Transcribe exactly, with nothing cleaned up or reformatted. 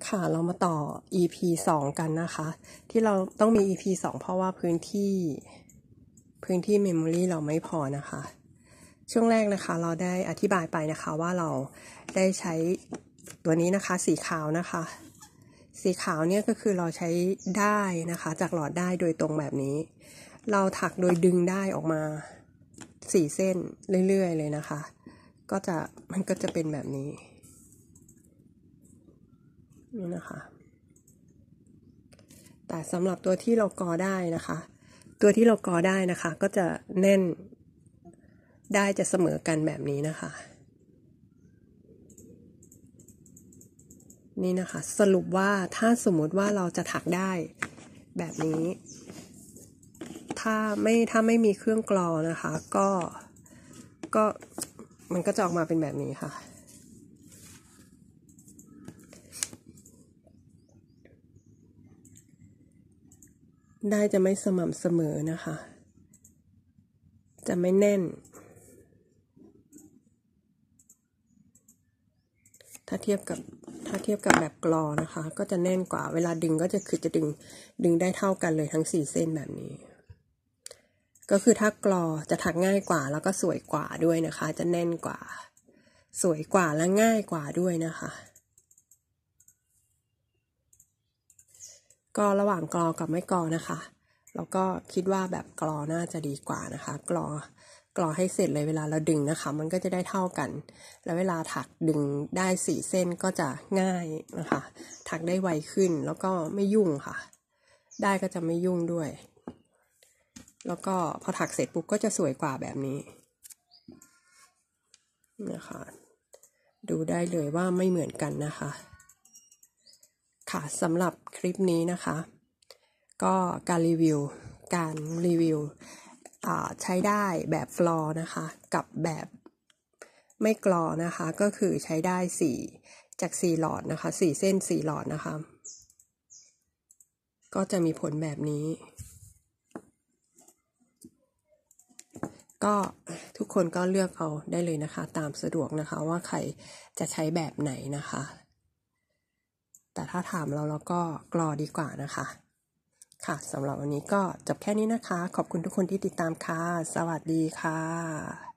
ค่ะเรามาต่อ อี พี สองกันนะคะที่เราต้องมี อี พี สองเพราะว่าพื้นที่พื้นที่ Memory เราไม่พอนะคะช่วงแรกนะคะเราได้อธิบายไปนะคะว่าเราได้ใช้ตัวนี้นะคะสีขาวนะคะสีขาวเนี่ยก็คือเราใช้ได้นะคะจากหลอดได้โดยตรงแบบนี้เราถักโดยดึงได้ออกมาสี่เส้นเรื่อยๆเลยนะคะก็จะมันก็จะเป็นแบบนี้นี่นะคะแต่สำหรับตัวที่เรากอได้นะคะตัวที่เรากอได้นะคะก็จะแน่นได้จะเสมอกันแบบนี้นะคะนี่นะคะสรุปว่าถ้าสมมุติว่าเราจะถักได้แบบนี้ถ้าไม่ถ้าไม่มีเครื่องกรอนะคะก็ก็มันก็จะออกมาเป็นแบบนี้ค่ะได้จะไม่สม่ำเสมอนะคะจะไม่แน่นถ้าเทียบกับถ้าเทียบกับแบบกรอนะคะก็จะแน่นกว่าเวลาดึงก็จะคือจะดึงดึงได้เท่ากันเลยทั้งสี่เส้นแบบนี้ก็คือถ้ากรอจะถักง่ายกว่าแล้วก็สวยกว่าด้วยนะคะจะแน่นกว่าสวยกว่าและง่ายกว่าด้วยนะคะก็ระหว่างกรอกับไม่กรอนะคะแล้วก็คิดว่าแบบกรอน่าจะดีกว่านะคะกรอกรอให้เสร็จเลยเวลาเราดึงนะคะมันก็จะได้เท่ากันแล้วเวลาถักดึงได้สี่เส้นก็จะง่ายนะคะถักได้ไวขึ้นแล้วก็ไม่ยุ่งค่ะได้ก็จะไม่ยุ่งด้วยแล้วก็พอถักเสร็จปุ๊บก็จะสวยกว่าแบบนี้นะคะดูได้เลยว่าไม่เหมือนกันนะคะค่ะสำหรับคลิปนี้นะคะก็การรีวิวการรีวิวใช้ได้แบบฟลอร์นะคะกับแบบไม่กรอนะคะก็คือใช้ได้สี่จากสี่หลอดนะคะสี่เส้นสี่หลอดนะคะก็จะมีผลแบบนี้ก็ทุกคนก็เลือกเอาได้เลยนะคะตามสะดวกนะคะว่าใครจะใช้แบบไหนนะคะแต่ถ้าถามเราเราก็กรอดีกว่านะคะค่ะสำหรับวันนี้ก็จบแค่นี้นะคะขอบคุณทุกคนที่ติดตามค่ะสวัสดีค่ะ